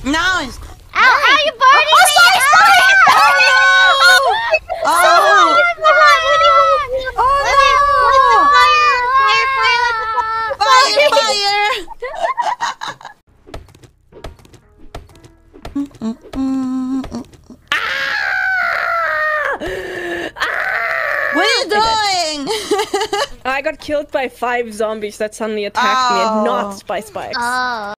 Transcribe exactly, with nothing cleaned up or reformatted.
Nice. Ow, ow, you burning Oh, me! sorry, sorry. Ah! Oh, Oh, no. oh, Oh, let me, let the fire, fire, fire, let the fire, Fire, fire. What are you doing? I got killed by five zombies that suddenly attacked me, and Oh. not by spikes. Oh.